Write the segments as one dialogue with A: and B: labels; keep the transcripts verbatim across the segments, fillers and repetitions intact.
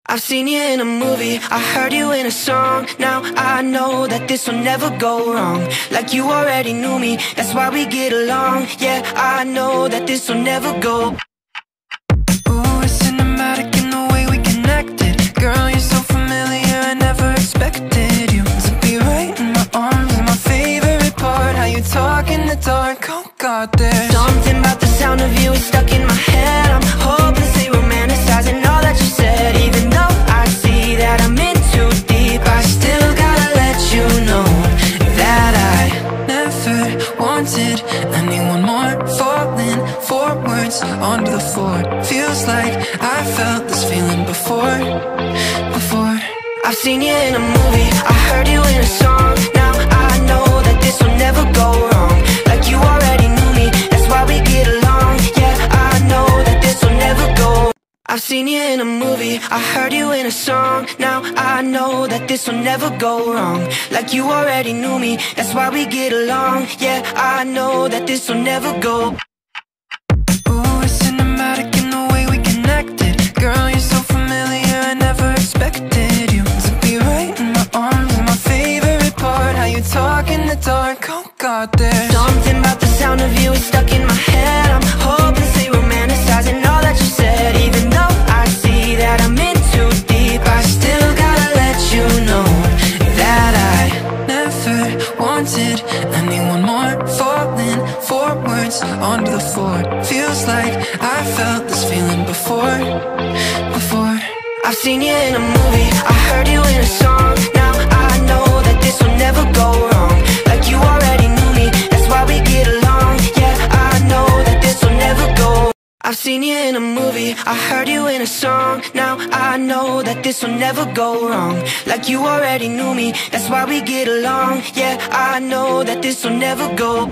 A: I've seen you in a movie, I heard you in a song. Now I know that this will never go wrong. Like you already knew me, that's why we get along. Yeah, I know that this will never go. Ooh, it's cinematic in the way we connected. Girl, you're so familiar, I never expected you to be right in my arms. And my favorite part, how you talk in the dark. Oh God, there's something about the sound of you is stuck in my head. I'm hopelessly romanticizing all that you said. Even though I see that I'm in too deep, I still gotta let you know that I never wanted anyone more. Falling forwards onto the floor, feels like I felt this feeling before, before. I've seen you in a movie, I heard you in a song. Now I know that this will never go wrong. Like you already knew me, that's why we get along. Yeah, I know that this will never go. I've seen you in a movie, I heard you in a song. Now I know that this will never go wrong. Like you already knew me, that's why we get along. Yeah, I know that this will never go. Ooh, it's cinematic in the way we connected. Girl, you're so familiar, I never expected you to be right in my arms. And my favorite part, how you talk in the dark. Oh God, there's something about the sound of you is stuck in my head. I'm hopelessly romanticizing all that you said. Even though I see that I'm in too deep, I still gotta let you know that I never wanted anyone more. Falling forwards onto the floor, feels like I felt this feeling before, before. I've seen you in a movie, I heard you in a song. Now I know that this will never go wrong. Like you already knew me, that's why we get along. Yeah, I know that this will never go. I've seen you in a movie, I heard you in a song. Now I know that this will never go wrong. Like you already knew me, that's why we get along. Yeah, I know that this will never go.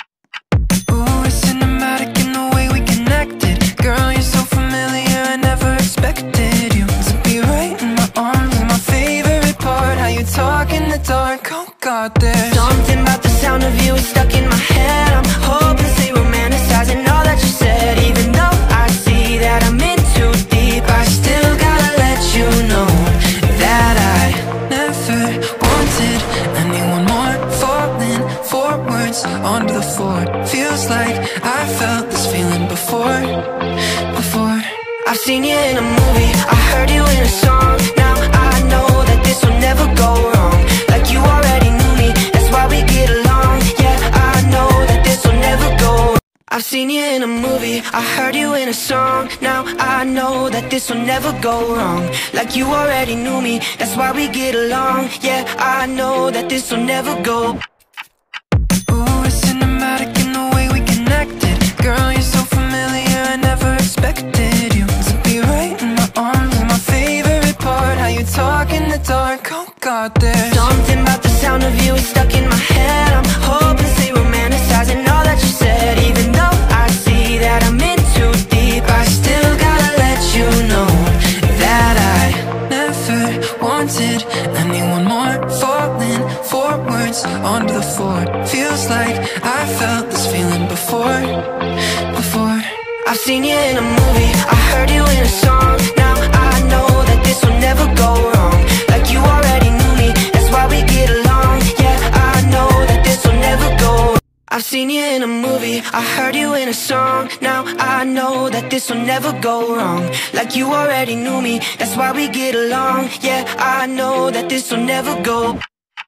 A: Ooh, it's cinematic in the way we connected. Girl, you're so familiar, I never expected you to be right in my arms. And my favorite part, how you talk in the dark. Oh God, there's something about the sound of you is stuck in my head. I'm hopelessly romanticizing all that you said. Even though I see that I'm in too deep, I still gotta let you know that I never wanted anyone more. Falling forwards onto the floor, feels like I felt this feeling before, before. I've seen you in a movie, I heard you in a song. Now I know that this will never go wrong. Like you already knew me, that's why we get along. Yeah, I know that this will never go. I've seen you in a movie, I heard you in a song. Now I know that this will never go wrong. Like you already knew me, that's why we get along. Yeah, I know that this will never go. Ooh, it's cinematic in the way we connected. Girl, you're so familiar, I never expected you to be right in my arms. And my favorite part, how you talk in the dark. Oh God, there's something about the sound of you is stuck in my head. I'm hopelessly romanticizing all that you said. Even though I see that I'm in too deep, I still gotta let you know that I never wanted anyone more. Falling forwards onto the floor, feels like I felt this feeling before, before. I've seen you in a movie, I heard you in a song. Now I know that this will never go wrong. Like you already knew me, that's why we get along. Yeah, I know that this will never go. I've seen you in a movie, I heard you in a song. Now I know that this will never go wrong. Like you already knew me, that's why we get along. Yeah, I know that this will never go.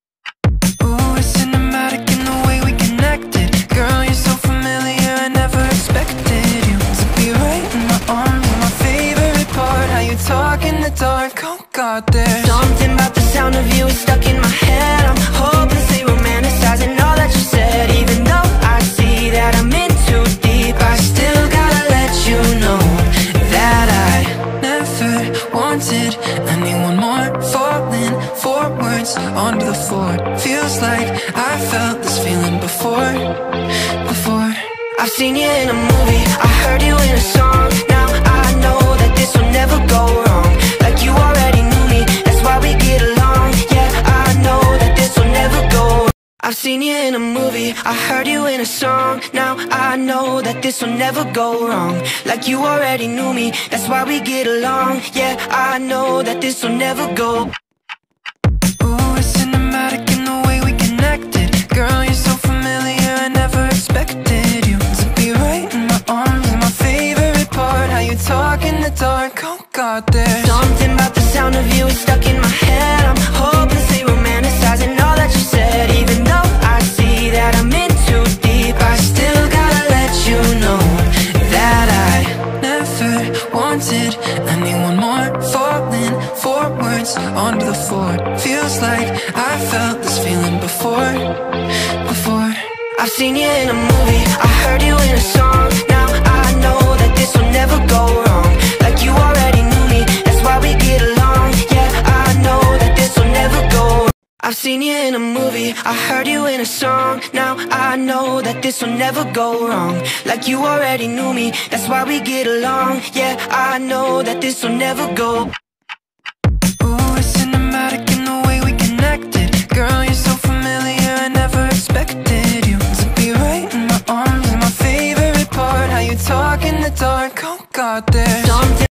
A: Ooh, it's cinematic in the way we connected. Girl, you're so familiar, I never expected you to be right in my arms. And my favorite part, how you talk in the dark. Oh God, there's something about the sound of you is stuck in my head. I'm hopelessly romanticizing all that you said. Even though I see that I'm in too deep, I still gotta let you know that I never wanted anyone more. Falling forwards onto the floor, feels like I felt this feeling before, before. I've seen you in a movie, I heard you in a song. Now I know that this will never go wrong. Like you already knew me, that's why we get along. Yeah, I know that this will never go. I've seen seen you in a movie, I heard you in a song. Now I know that this will never go wrong. Like you already knew me, that's why we get along. Yeah, I know that this will never go.
B: Ooh, it's cinematic in the way we connected. Girl, you're so familiar, I never expected you to be right in my arms. My favorite part, how you talk in the dark. Oh God, there's
A: something about the sound of you is stuck in my head. I'm hopelessly romanticizing all that you said. Even though I see that I'm in too deep, I still gotta let you know that I
B: never wanted anyone more. Falling forwards onto the floor. Feels like I felt this feeling before, before.
A: I've seen you in a movie, I heard you in a song. Now I know that this will never go wrong. Like you already knew me, that's why we get along. Yeah, I know that this will never go wrong. I've seen you in a movie, I heard you in a song. Now I know that this will never go wrong. Like you already knew me, that's why we get along. Yeah, I know that this will never go.
B: Ooh, it's cinematic in the way we connected. Girl, you're so familiar, I never expected you to be right in my arms. My favorite part, how you talk in the dark. Oh God, there's
A: something